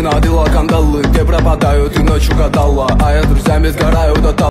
надела кандалы, где пропадают и ночью гадала, а я с друзьями сгораю до того.